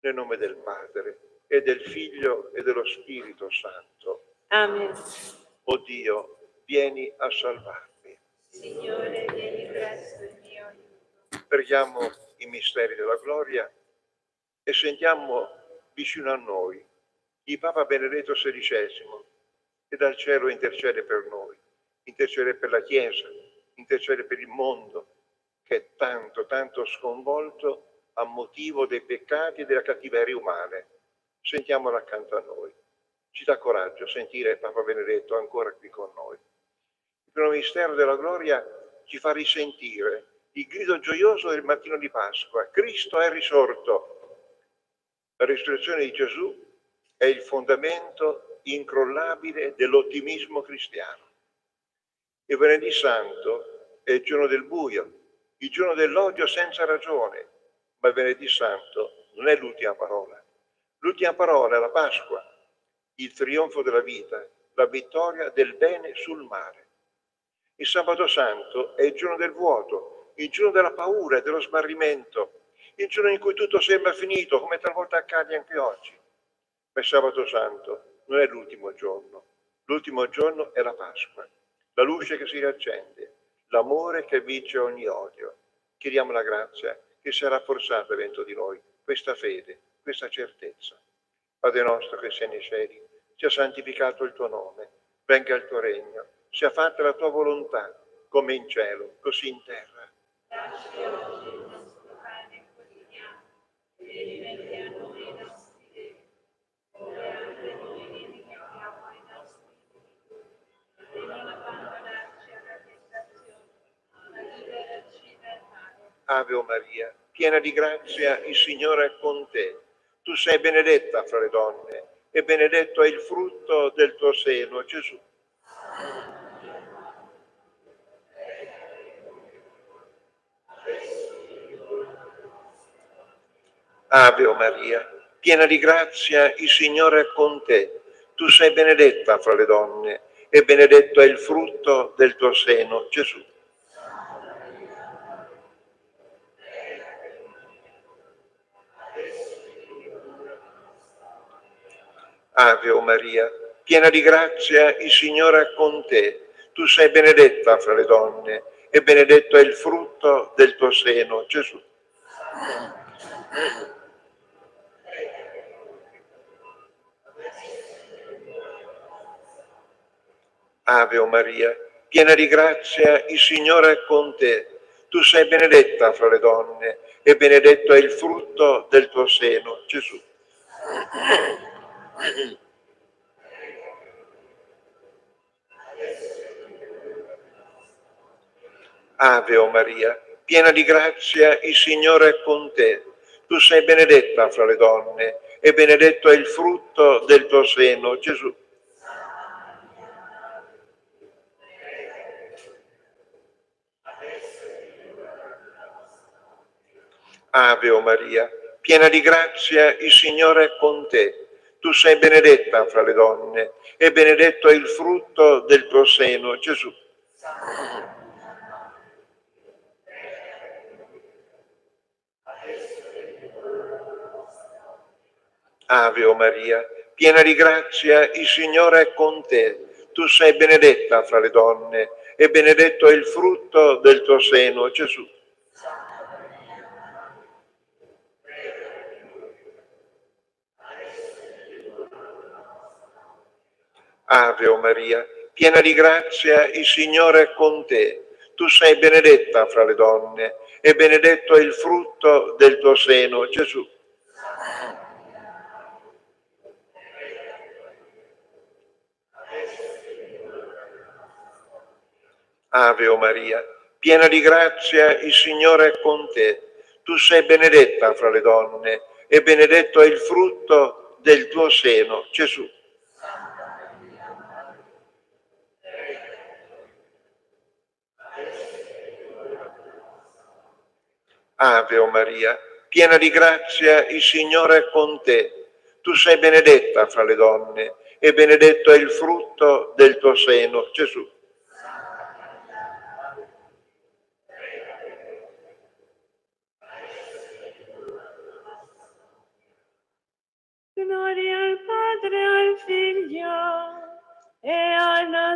nel nome del Padre, e del Figlio, e dello Spirito Santo. Amen. O Dio, vieni a salvarmi. Signore, vieni presto in mio aiuto. Preghiamo i misteri della gloria e sentiamo vicino a noi il Papa Benedetto XVI, che dal cielo intercede per noi, intercede per la Chiesa, intercede per il mondo, che è tanto, tanto sconvolto a motivo dei peccati e della cattiveria umana. Sentiamolo accanto a noi. Ci dà coraggio sentire Papa Benedetto ancora qui con noi. Il primo mistero della gloria ci fa risentire il grido gioioso del mattino di Pasqua. Cristo è risorto. La risurrezione di Gesù è il fondamento incrollabile dell'ottimismo cristiano. Il venerdì santo è il giorno del buio, il giorno dell'odio senza ragione, ma il venerdì santo non è l'ultima parola. L'ultima parola è la Pasqua, il trionfo della vita, la vittoria del bene sul male. Il sabato santo è il giorno del vuoto, il giorno della paura e dello smarrimento, il giorno in cui tutto sembra finito, come talvolta accade anche oggi. Ma il sabato santo non è l'ultimo giorno è la Pasqua, la luce che si riaccende, l'amore che vince ogni odio. Chiediamo la grazia che sia rafforzata dentro di noi questa fede, questa certezza. Padre nostro che sei nei cieli, sia santificato il tuo nome, venga il tuo regno, sia fatta la tua volontà, come in cielo, così in terra. Dacci oggi il nostro pane quotidiano e rimetti a noi i nostri debiti, come anche noi rimediamo ai nostri debiti. E non abbandonarci alla tentazione, ma liberaci dal male. Ave Maria, piena di grazia, il Signore è con te. Tu sei benedetta fra le donne, e benedetto è il frutto del tuo seno, Gesù. Ave Maria, piena di grazia, il Signore è con te. Tu sei benedetta fra le donne, e benedetto è il frutto del tuo seno, Gesù. Ave Maria, piena di grazia, il Signore è con te. Tu sei benedetta fra le donne, e benedetto è il frutto del tuo seno, Gesù. Ave Maria, piena di grazia, il Signore è con te. Tu sei benedetta fra le donne, e benedetto è il frutto del tuo seno, Gesù. Ave Maria, piena di grazia, il Signore è con te. Tu sei benedetta fra le donne, e benedetto è il frutto del tuo seno, Gesù. Ave Maria, piena di grazia, il Signore è con te. Tu sei benedetta fra le donne, e benedetto è il frutto del tuo seno, Gesù. Ave Maria, piena di grazia, il Signore è con te. Tu sei benedetta fra le donne, e benedetto è il frutto del tuo seno, Gesù. Ave Maria, piena di grazia, il Signore è con te. Tu sei benedetta fra le donne, e benedetto è il frutto del tuo seno, Gesù. Ave Maria, piena di grazia, il Signore è con te. Tu sei benedetta fra le donne, e benedetto è il frutto del tuo seno, Gesù. Ave Maria, piena di grazia, il Signore è con te. Tu sei benedetta fra le donne, e benedetto è il frutto del tuo seno, Gesù.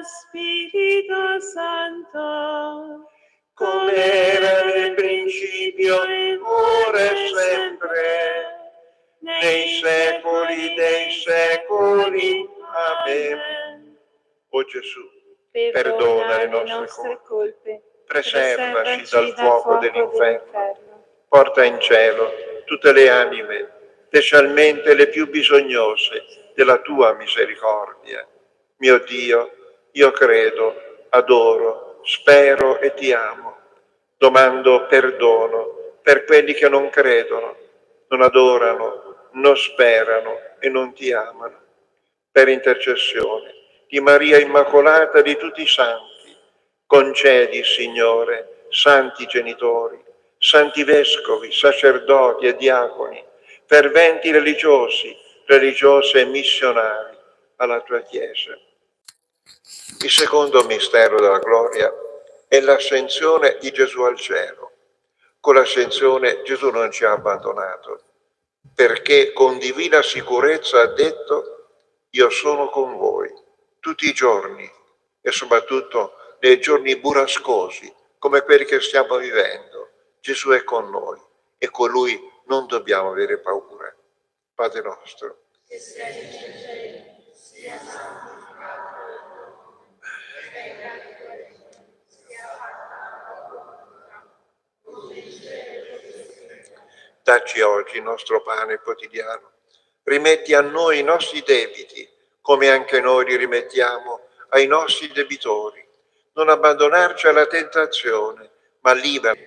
Spirito Santo, come era nel principio, ora e sempre, nei secoli dei secoli. Amen. O Gesù, perdona le nostre colpe, preservaci dal fuoco dell'inferno, porta in cielo tutte le anime, specialmente le più bisognose della tua misericordia. Mio Dio, io credo, adoro, spero e ti amo. Domando perdono per quelli che non credono, non adorano, non sperano e non ti amano. Per intercessione di Maria Immacolata e di tutti i santi, concedi, Signore, santi genitori, santi vescovi, sacerdoti e diaconi, ferventi religiosi, religiose e missionari alla tua Chiesa. Il secondo mistero della gloria è l'ascensione di Gesù al cielo. Con l'ascensione Gesù non ci ha abbandonato, perché con divina sicurezza ha detto: io sono con voi tutti i giorni e soprattutto nei giorni burrascosi come quelli che stiamo vivendo. Gesù è con noi e con Lui non dobbiamo avere paura. Padre nostro, che sei in cielo, sia santificato il tuo nome, venga il tuo regno, sia fatta la tua volontà, come in cielo così in terra. Dacci oggi il nostro pane quotidiano. Rimetti a noi i nostri debiti, come anche noi li rimettiamo ai nostri debitori. Non abbandonarci alla tentazione, ma liberaci.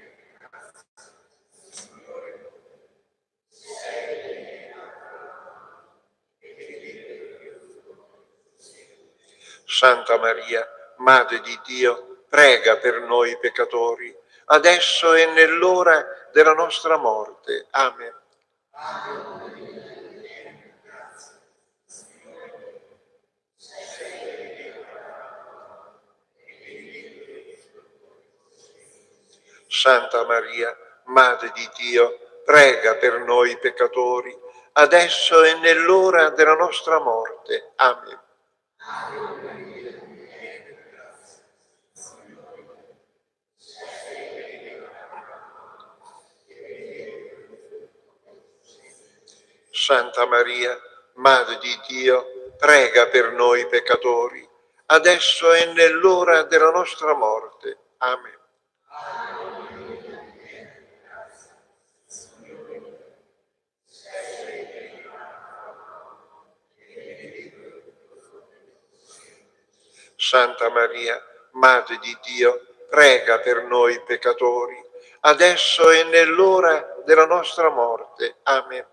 Santa Maria, Madre di Dio, prega per noi peccatori, adesso e nell'ora della nostra morte. Amen. Santa Maria, Madre di Dio, prega per noi peccatori, adesso e nell'ora della nostra morte. Amen. Santa Maria, Madre di Dio, prega per noi peccatori, adesso e nell'ora della nostra morte. Amen. Santa Maria, Madre di Dio, prega per noi peccatori, adesso e nell'ora della nostra morte. Amen.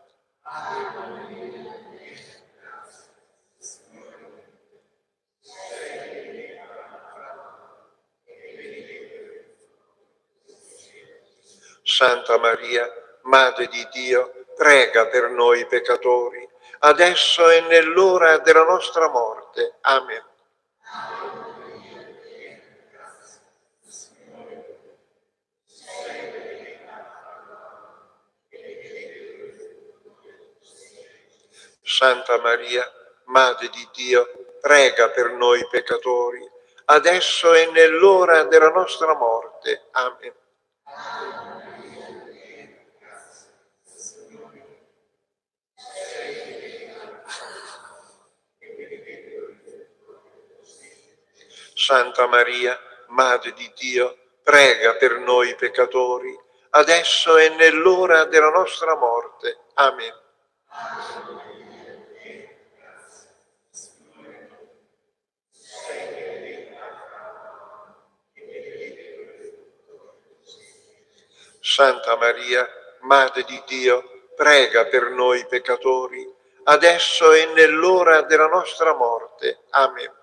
Santa Maria, Madre di Dio, prega per noi peccatori, adesso e nell'ora della nostra morte. Amen. Santa Maria, Madre di Dio, prega per noi peccatori, adesso e nell'ora della nostra morte. Amen. Santa Maria, Madre di Dio, prega per noi peccatori, adesso e nell'ora della nostra morte. Amen. Santa Maria, Madre di Dio, prega per noi peccatori, adesso e nell'ora della nostra morte. Amen.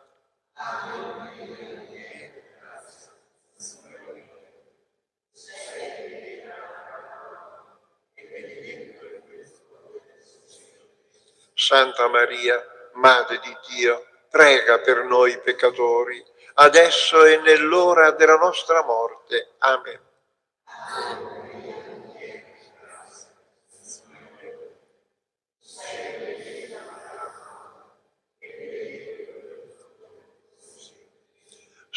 Santa Maria, Madre di Dio, prega per noi peccatori, adesso e nell'ora della nostra morte. Amen.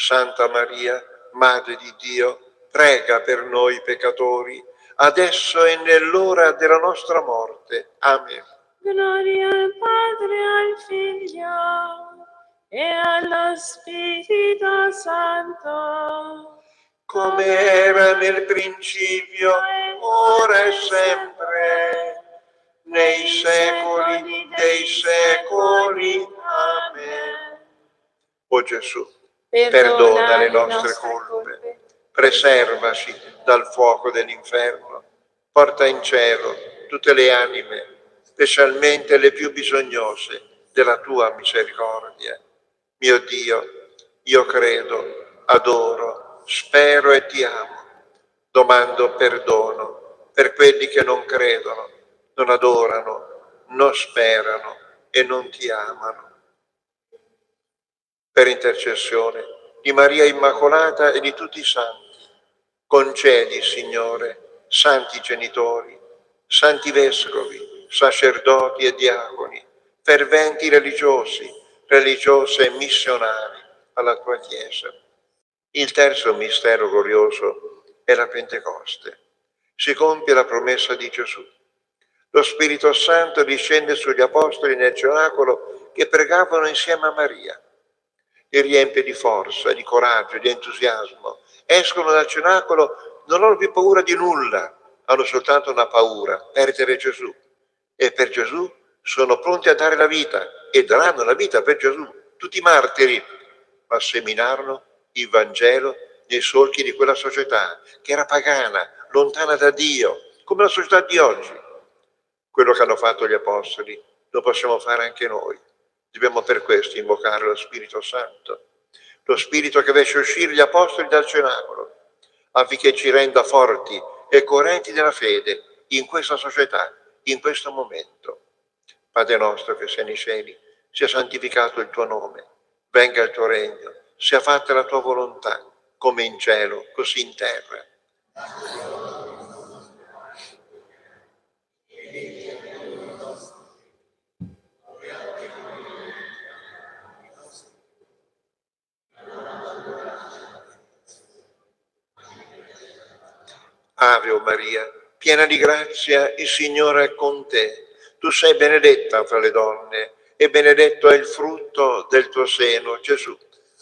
Santa Maria, Madre di Dio, prega per noi peccatori, adesso e nell'ora della nostra morte. Amen. Gloria al Padre, al Figlio e allo Spirito Santo, come era nel principio, ora e sempre, nei secoli dei secoli. Amen. O Gesù, perdona le nostre colpe, preservaci dal fuoco dell'inferno, porta in cielo tutte le anime, specialmente le più bisognose della tua misericordia. Mio Dio, io credo, adoro, spero e ti amo. Domando perdono per quelli che non credono, non adorano, non sperano e non ti amano. Per intercessione di Maria Immacolata e di tutti i santi, concedi, Signore, santi genitori, santi vescovi, sacerdoti e diaconi, ferventi religiosi, religiose e missionari alla tua Chiesa. Il terzo mistero glorioso è la Pentecoste. Si compie la promessa di Gesù. Lo Spirito Santo discende sugli apostoli nel cenacolo che pregavano insieme a Maria. Li riempie di forza, di coraggio, di entusiasmo. Escono dal cenacolo, non hanno più paura di nulla, hanno soltanto una paura, perdere Gesù. E per Gesù sono pronti a dare la vita e daranno la vita per Gesù. Tutti i martiri, ma seminarono il Vangelo nei solchi di quella società che era pagana, lontana da Dio, come la società di oggi. Quello che hanno fatto gli apostoli lo possiamo fare anche noi. Dobbiamo per questo invocare lo Spirito Santo, lo Spirito che fece uscire gli apostoli dal cenacolo, affinché ci renda forti e coerenti nella fede in questa società, in questo momento. Padre nostro che sei nei cieli, sia santificato il tuo nome, venga il tuo regno, sia fatta la tua volontà, come in cielo, così in terra. Ave o Maria, piena di grazia, il Signore è con te. Tu sei benedetta fra le donne e benedetto è il frutto del tuo seno, Gesù.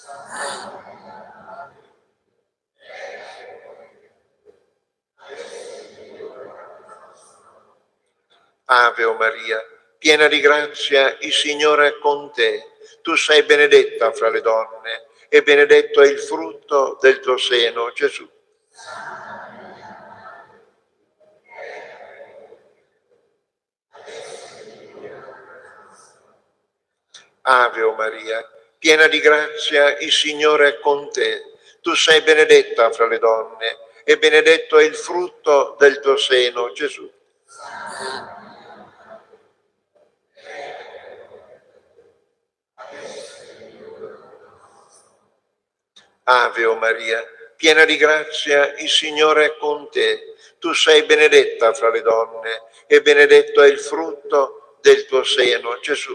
Ave o Maria, piena di grazia, il Signore è con te. Tu sei benedetta fra le donne e benedetto è il frutto del tuo seno, Gesù. Ave o Maria, piena di grazia, il Signore è con te. Tu sei benedetta fra le donne e benedetto è il frutto del tuo seno, Gesù. Ave o Maria, piena di grazia, il Signore è con te. Tu sei benedetta fra le donne e benedetto è il frutto del tuo seno, Gesù.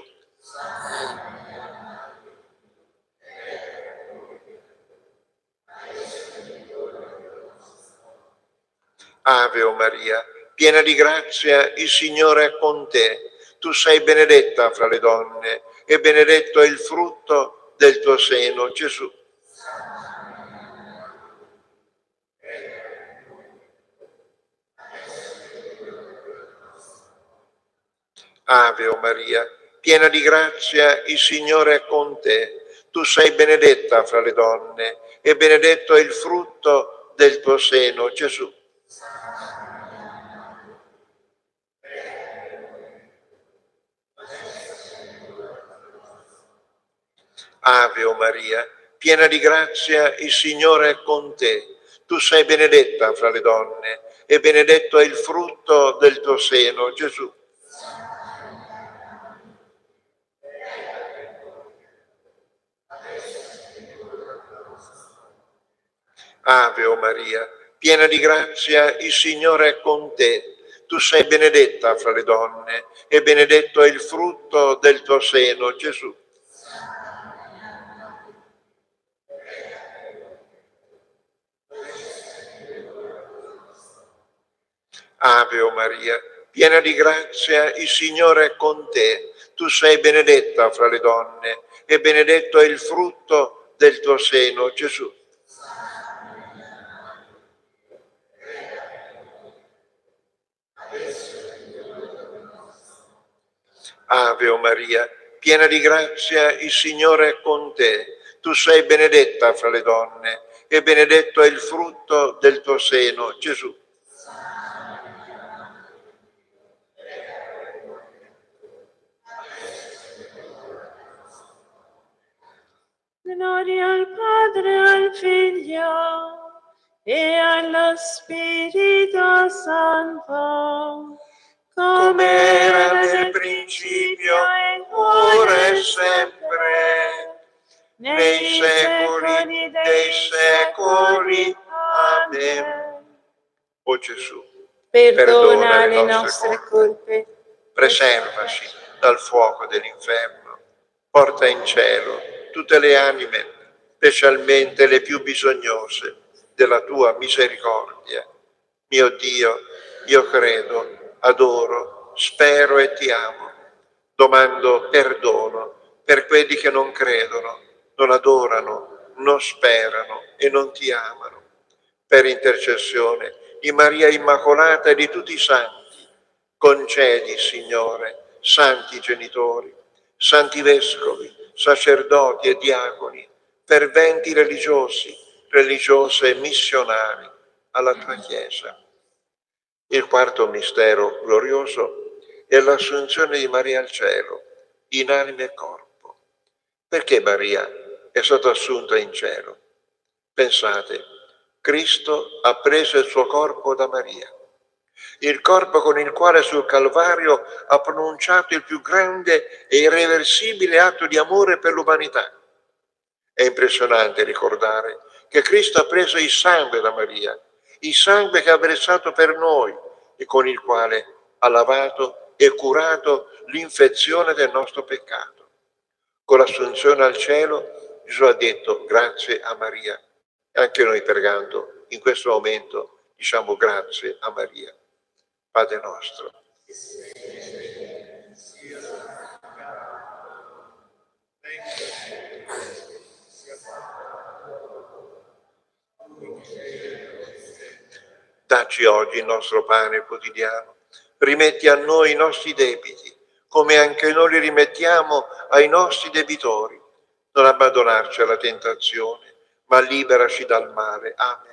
Ave o Maria, piena di grazia, il Signore è con te. Tu sei benedetta fra le donne e benedetto è il frutto del tuo seno, Gesù. Ave o Maria, piena di grazia, il Signore è con te. Tu sei benedetta fra le donne e benedetto è il frutto del tuo seno, Gesù. Ave o Maria, piena di grazia, il Signore è con te. Tu sei benedetta fra le donne e benedetto è il frutto del tuo seno, Gesù. Ave o Maria, piena di grazia, il Signore è con te. Tu sei benedetta fra le donne e benedetto è il frutto del tuo seno, Gesù. Ave o Maria, piena di grazia, il Signore è con te. Tu sei benedetta fra le donne e benedetto è il frutto del tuo seno, Gesù. Ave o Maria, piena di grazia, il Signore è con te. Tu sei benedetta fra le donne e benedetto è il frutto del tuo seno, Gesù. Gloria al Padre, al Figlio e allo Spirito Santo, Come era nel principio, ora e sempre, nei secoli dei secoli. Amen. O Gesù, Perdona le nostre colpe, preservaci dal fuoco dell'inferno, porta in cielo tutte le anime, specialmente le più bisognose della tua misericordia. Mio Dio, io credo, adoro, spero e ti amo. Domando perdono per quelli che non credono, non adorano, non sperano e non ti amano. Per intercessione di Maria Immacolata e di tutti i santi, concedi, Signore, santi genitori, santi vescovi, sacerdoti e diaconi, ferventi religiosi, religiose e missionari alla tua Chiesa. Il quarto mistero glorioso è l'assunzione di Maria al cielo, in anima e corpo. Perché Maria è stata assunta in cielo? Pensate, Cristo ha preso il suo corpo da Maria, il corpo con il quale sul Calvario ha pronunciato il più grande e irreversibile atto di amore per l'umanità. È impressionante ricordare che Cristo ha preso il sangue da Maria, il sangue che ha versato per noi e con il quale ha lavato e curato l'infezione del nostro peccato. Con l'assunzione al cielo Gesù ha detto grazie a Maria. E anche noi pregando in questo momento diciamo grazie a Maria. Padre nostro. Dacci oggi il nostro pane quotidiano, rimetti a noi i nostri debiti, come anche noi li rimettiamo ai nostri debitori. Non abbandonarci alla tentazione, ma liberaci dal male. Amen.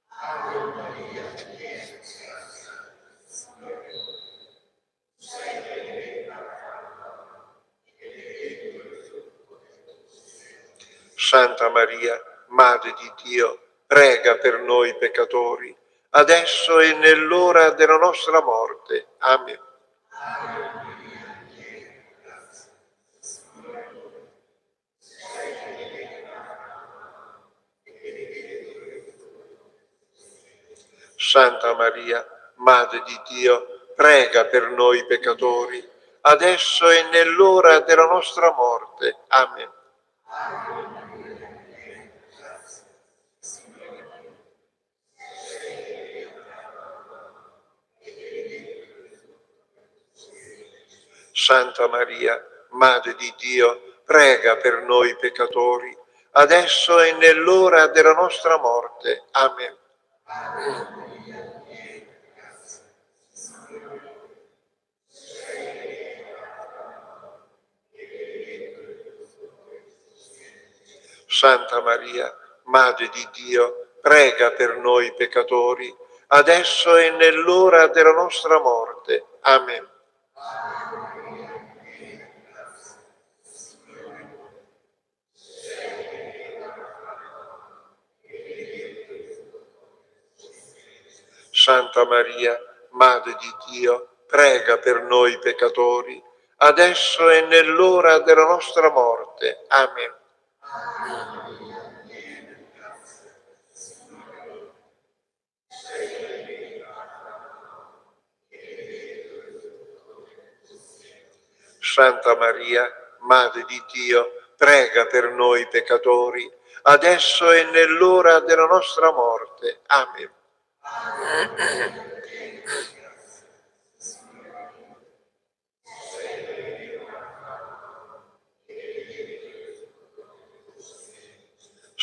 Santa Maria, Madre di Dio, prega per noi peccatori, adesso e nell'ora della nostra morte. Amen. Santa Maria, Madre di Dio, prega per noi peccatori, adesso e nell'ora della nostra morte. Amen. Santa Maria, Madre di Dio, prega per noi peccatori, adesso e nell'ora della nostra morte. Amen. Santa Maria, Madre di Dio, prega per noi peccatori, adesso e nell'ora della nostra morte. Amen. Santa Maria, Madre di Dio, prega per noi peccatori, adesso e nell'ora della nostra morte. Amen. Santa Maria, Madre di Dio, prega per noi peccatori, adesso e nell'ora della nostra morte. Amen.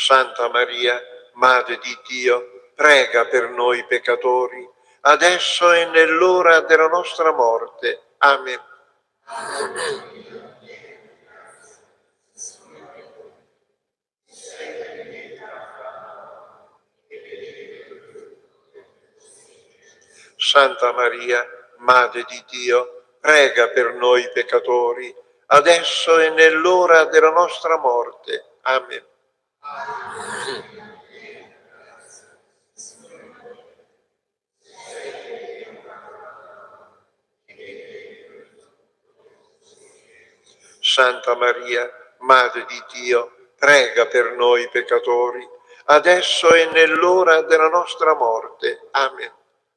Santa Maria, Madre di Dio, prega per noi peccatori, adesso e nell'ora della nostra morte. Amen. Santa Maria, Madre di Dio, prega per noi peccatori, adesso e nell'ora della nostra morte. Amen. Santa Maria, Madre di Dio, prega per noi peccatori, adesso e nell'ora della nostra morte. Amen.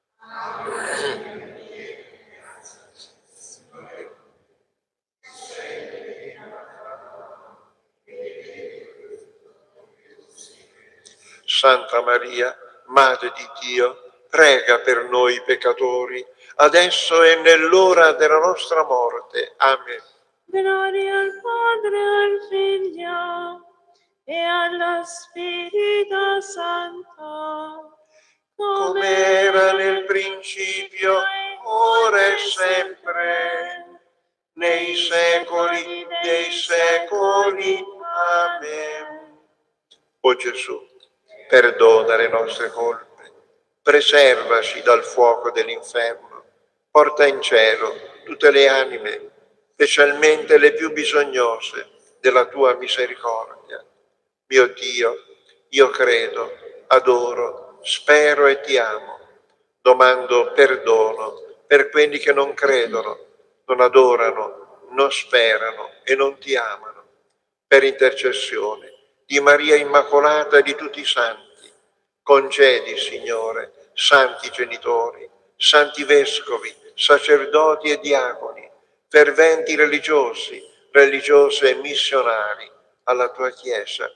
Santa Maria, Madre di Dio, prega per noi peccatori, adesso e nell'ora della nostra morte. Amen. Gloria al Padre, al Figlio e allo Spirito Santo, Come era nel principio, ora e sempre, nei secoli dei secoli. Amen. O Gesù, perdona le nostre colpe, preservaci dal fuoco dell'inferno, porta in cielo tutte le anime, specialmente le più bisognose della tua misericordia. Mio Dio, io credo, adoro, spero e ti amo. Domando perdono per quelli che non credono, non adorano, non sperano e non ti amano. Per intercessione di Maria Immacolata e di tutti i santi, concedi, Signore, santi genitori, santi vescovi, sacerdoti e diaconi, ferventi religiosi, religiose e missionari alla tua Chiesa.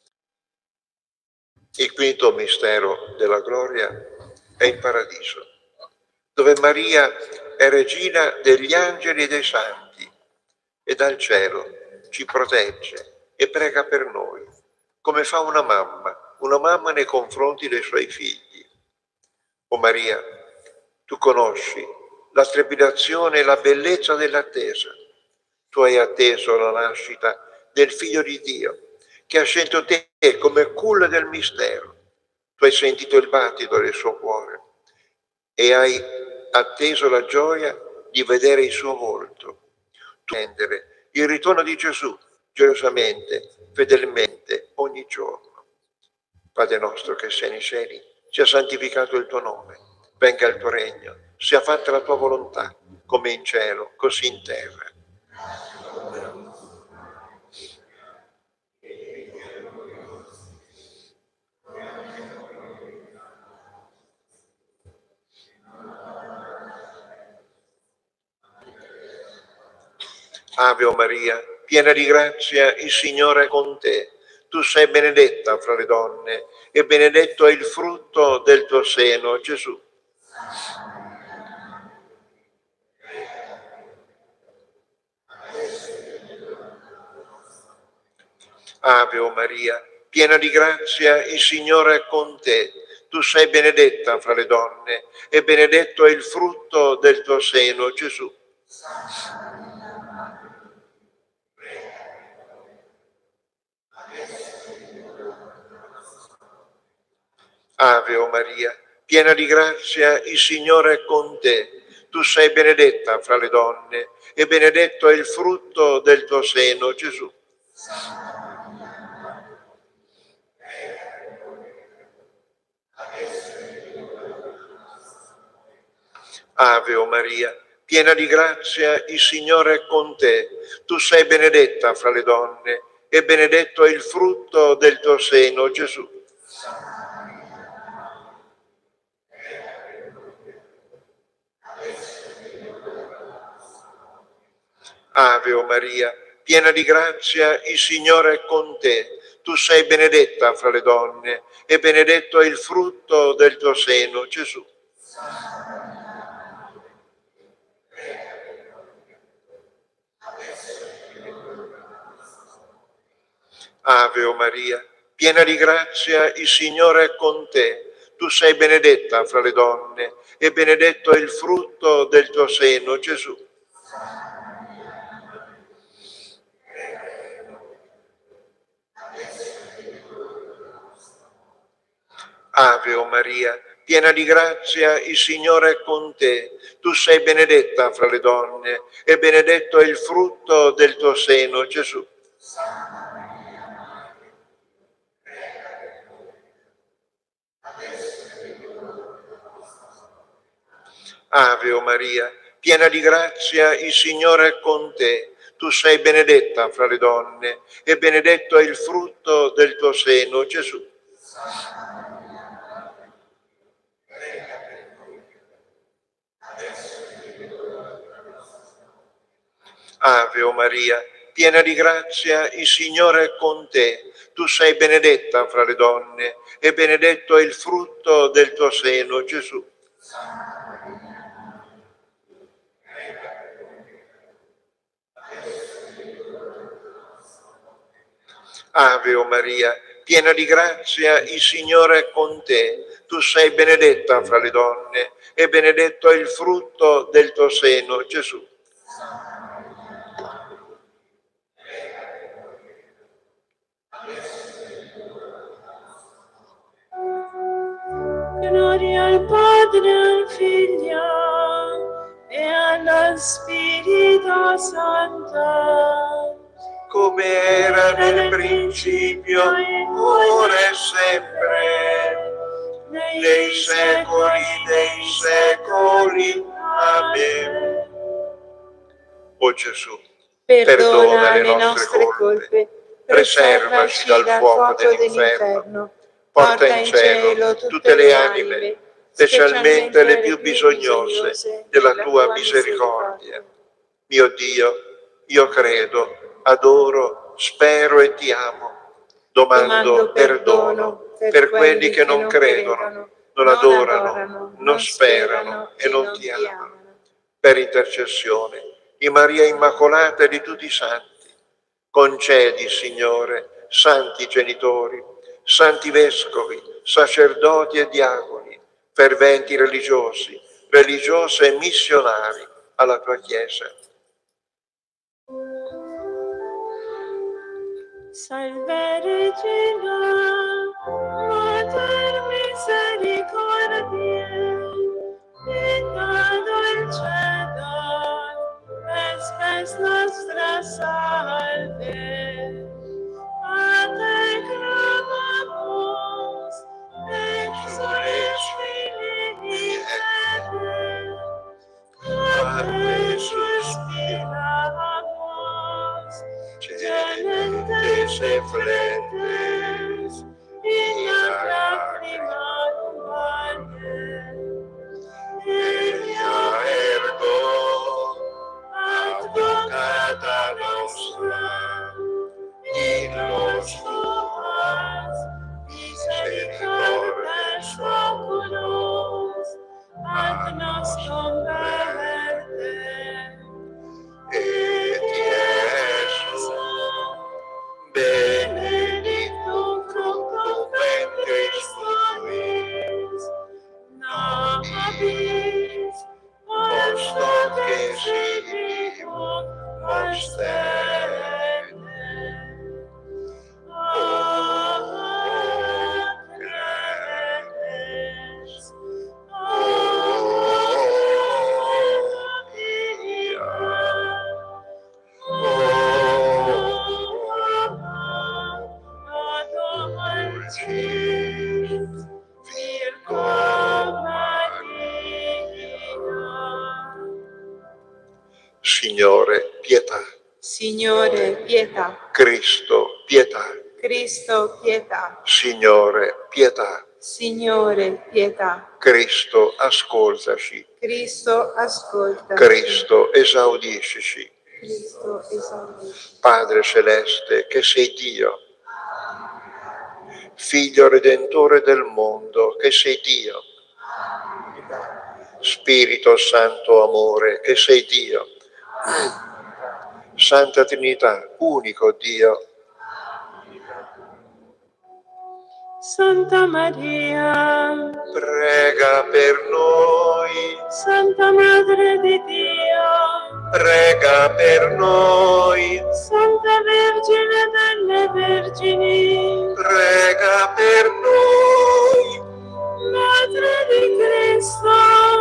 Il quinto mistero della gloria è il paradiso, dove Maria è regina degli angeli e dei santi e dal cielo ci protegge e prega per noi, come fa una mamma nei confronti dei suoi figli. O Maria, tu conosci la trepidazione e la bellezza dell'attesa. Tu hai atteso la nascita del Figlio di Dio, che ha scelto te come culla del mistero. Tu hai sentito il battito del suo cuore e hai atteso la gioia di vedere il suo volto. Tu attendere il ritorno di Gesù gelosamente, fedelmente, ogni giorno. Padre nostro che sei nei cieli, sia santificato il tuo nome, venga il tuo regno, sia fatta la tua volontà, come in cielo, così in terra. Ave o Maria, piena di grazia, il Signore è con te. Tu sei benedetta fra le donne e benedetto è il frutto del tuo seno, Gesù. Ave o Maria, piena di grazia, il Signore è con te. Tu sei benedetta fra le donne e benedetto è il frutto del tuo seno, Gesù. Ave o Maria, piena di grazia, il Signore è con te. Tu sei benedetta fra le donne e benedetto è il frutto del tuo seno, Gesù. Ave o Maria, piena di grazia, il Signore è con te. Tu sei benedetta fra le donne e benedetto è il frutto del tuo seno, Gesù. Ave o Maria, piena di grazia, il Signore è con te. Tu sei benedetta fra le donne e benedetto è il frutto del tuo seno, Gesù. Ave o Maria, piena di grazia, il Signore è con te. Tu sei benedetta fra le donne e benedetto è il frutto del tuo seno, Gesù. Ave o Maria, piena di grazia, il Signore è con te. Tu sei benedetta fra le donne e benedetto è il frutto del tuo seno, Gesù. Ave o Maria, piena di grazia, il Signore è con te. Tu sei benedetta fra le donne e benedetto è il frutto del tuo seno, Gesù. Ave o Maria, piena di grazia, il Signore è con te. Tu sei benedetta fra le donne e benedetto è il frutto del tuo seno, Gesù. Ave o Maria, piena di grazia, il Signore è con te. Tu sei benedetta fra le donne e benedetto è il frutto del tuo seno, Gesù. Gloria al Padre, al Figlio e allo Spirito Santo, come era nel principio, ora e sempre, nei secoli dei secoli. Amen. O Gesù, perdona le nostre colpe, preservaci dal fuoco dell'inferno, porta in cielo tutte le anime, specialmente le più bisognose della tua misericordia. Mio Dio, io credo, adoro, spero e ti amo. Domando perdono per quelli che non credono, non adorano, non sperano e non ti amano. Per intercessione di Maria Immacolata e di tutti i santi, concedi, Signore, santi genitori, santi vescovi, sacerdoti e diaconi, ferventi religiosi, religiose e missionari alla tua Chiesa. Salve Regina, Mater misericordiae, vita dulcedo, espes nostra salve. A te clamamus, exules Filii Eve, a te suspiramus, gementes et flentes, in lacrimam vale. Ea ergo, advocata nostra, in los tuas misericordes oculos, ad nos converte. Et Iesum, benedictum fructum ventris tuis, nobis post hoc exigimus ostende. O clemens, o Maria, o Dulcis Virgo Maria. Signore, pietà. Signore, pietà. Cristo, pietà. Cristo, pietà. Signore, pietà. Signore, pietà. Cristo, ascoltaci. Cristo, ascoltaci. Cristo, esaudiscici. Cristo, esaudisci. Padre celeste, che sei Dio, Figlio redentore del mondo, che sei Dio, Spirito Santo amore, che sei Dio, Santa Trinità, unico Dio, Santa Maria, prega per noi. Santa Madre di Dio, Prega per noi. Santa Vergine delle Vergini, Prega per noi. Madre di Cristo,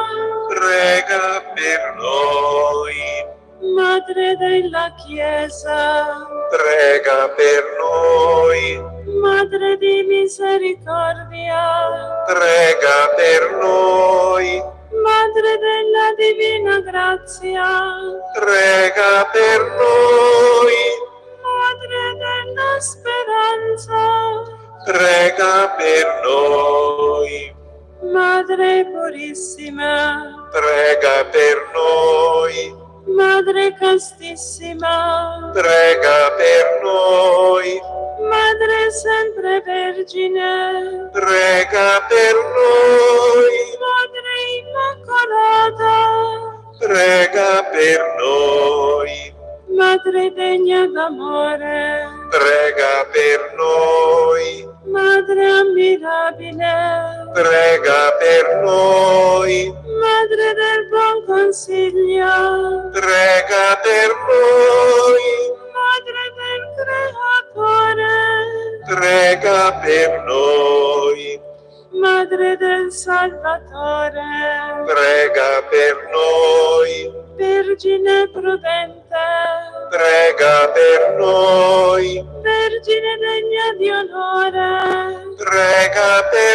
Prega per noi. Madre della Chiesa, Prega per noi. Madre di misericordia, Prega per noi. Madre della divina grazia, Prega per noi. Madre della speranza, Prega per noi. Madre purissima, Prega per noi. Madre castissima, Prega per noi. Madre sempre Vergine, Prega per noi. Madre Immacolata, Prega per noi. Madre degna d'amore, Prega per noi. Madre ammirabile, Prega per noi. Madre del buon consiglio, Prega per noi. Madre del Creatore, Prega per noi. Madre del Salvatore, Prega per noi. Vergine prudente, Prega per noi. Vergine degna di onore, Prega per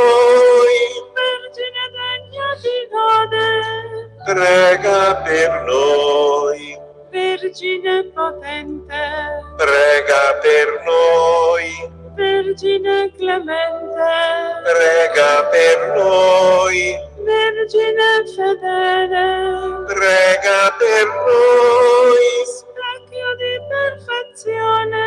noi. Vergine degna di lode, Prega per noi. Vergine potente, Prega per noi. Vergine clemente, Prega per noi. Vergine fedele, Prega per noi. specchio di perfezione,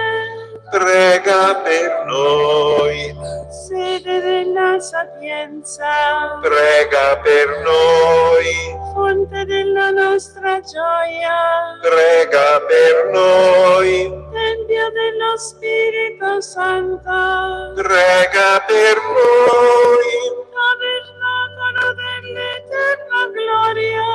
Prega per noi. sede della sapienza, Prega per noi. fonte della nostra gioia, Prega per noi. tempio dello Spirito Santo, Prega per noi. tabernacolo dell'eterna gloria,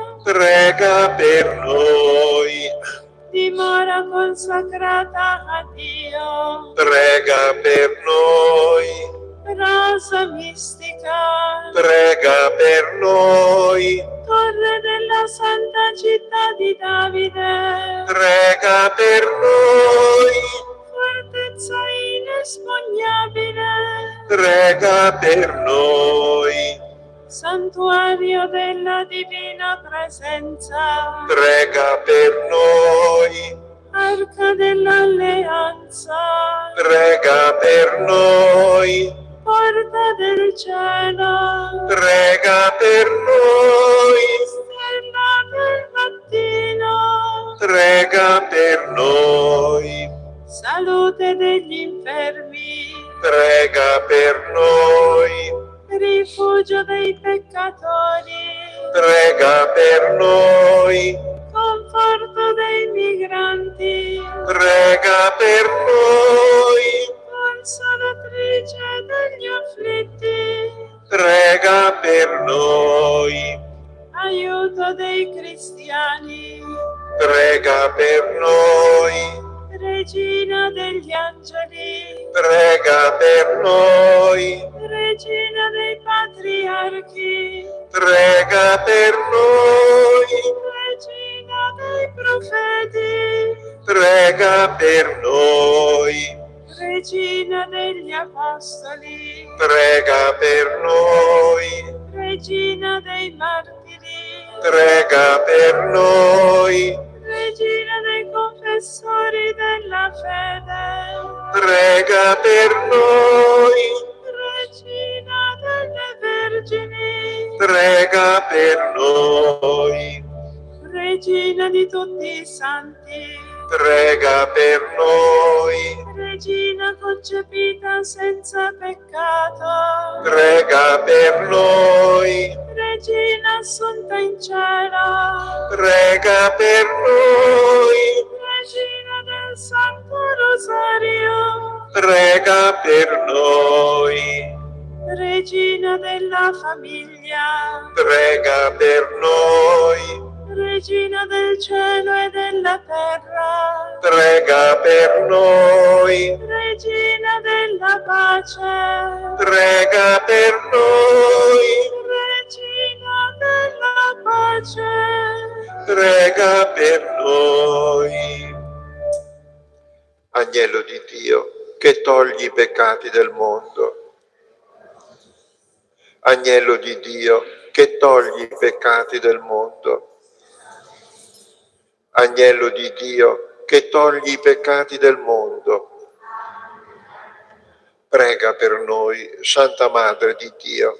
Prega per noi. dimora consacrata a Dio, Prega per noi. rosa mistica, Prega per noi. torre della santa città di Davide, Prega per noi. fortezza inespugnabile, Prega per noi. santuario della divina presenza, Prega per noi. arca dell'alleanza, Prega per noi. porta del cielo, Prega per noi. stella del mattino, Prega per noi. salute degli infermi, Prega per noi. rifugio dei peccatori, Prega per noi. conforto dei migranti, Prega per noi. consolatrice degli afflitti, Prega per noi. aiuto dei cristiani, Prega per noi. regina degli angeli, Prega per noi. regina dei patriarchi, Prega per noi. regina dei profeti, Prega per noi. regina degli apostoli, Prega per noi. regina dei martiri, Prega per noi. regina dei confessori della fede, Prega per noi. regina delle vergini, Prega per noi. regina di tutti i santi, Prega per noi. regina concepita senza peccato, Prega per noi. regina assunta in cielo, Prega per noi. regina del Santo Rosario, prega per noi. Regina della famiglia, Prega per noi. Regina del cielo e della terra, Prega per noi. Regina della pace, Prega per noi. Regina della pace, Prega per noi. Agnello di Dio, che togli i peccati del mondo. Agnello di Dio, che togli i peccati del mondo. Agnello di Dio, che togli i peccati del mondo. Prega per noi, Santa Madre di Dio.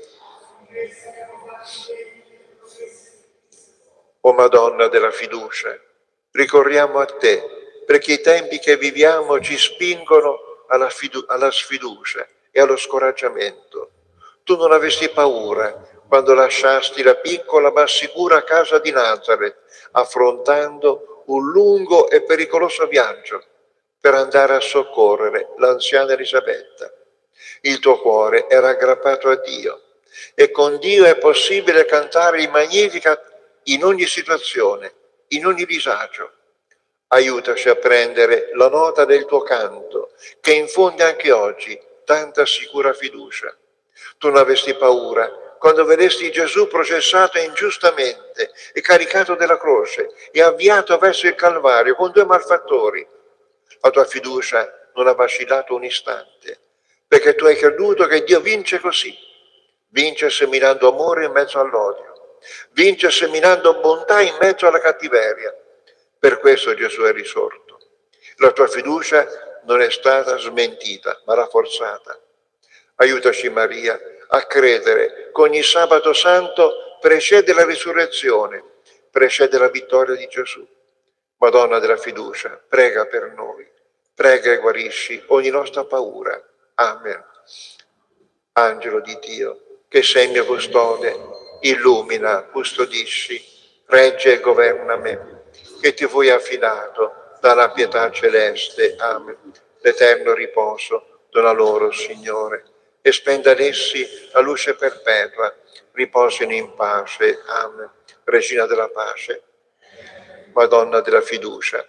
O Madonna della fiducia, ricorriamo a te, perché i tempi che viviamo ci spingono alla sfiducia e allo scoraggiamento. Tu non avesti paura quando lasciasti la piccola ma sicura casa di Nazareth, affrontando un lungo e pericoloso viaggio per andare a soccorrere l'anziana Elisabetta. Il tuo cuore era aggrappato a Dio e con Dio è possibile cantare il Magnificat in ogni situazione, in ogni disagio. Aiutaci a prendere la nota del tuo canto, che infonde anche oggi tanta sicura fiducia. Tu non avesti paura quando vedesti Gesù processato ingiustamente e caricato della croce e avviato verso il Calvario con 2 malfattori. La tua fiducia non ha vacillato un istante, perché tu hai creduto che Dio vince così. Vince seminando amore in mezzo all'odio. Vince seminando bontà in mezzo alla cattiveria. Per questo Gesù è risorto. La tua fiducia non è stata smentita, ma rafforzata. Aiutaci, Maria, a credere che ogni sabato santo precede la risurrezione, precede la vittoria di Gesù. Madonna della fiducia, prega per noi. Prega e guarisci ogni nostra paura. Amen. Angelo di Dio, che sei mio custode, illumina, custodisci, regge e governa me, che ti fui affidato dalla pietà celeste. Amen. L'eterno riposo dona loro, Signore, e spenda ad essi la luce perpetua, riposino in pace. Amen. Regina della pace, Madonna della fiducia,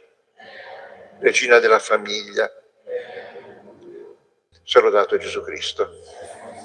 Regina della famiglia, sia lodato Gesù Cristo.